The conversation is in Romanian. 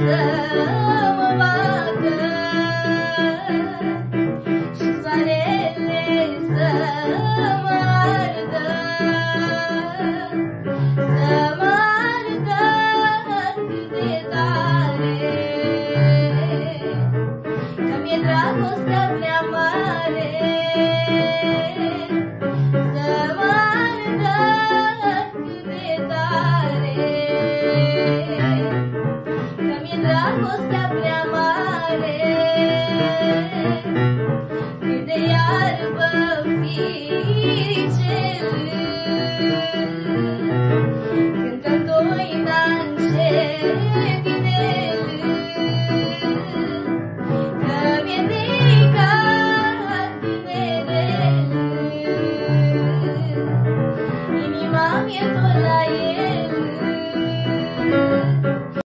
să mă vadă și soarele să mă ardă, să mă ardă cât de tare, că mi-e dragostea prea mare. Să mă ardă cât de tare, că mi-e dragostea prea mare. Cât de iarbă firicele, cântăm doi ce vinele, că mi-e de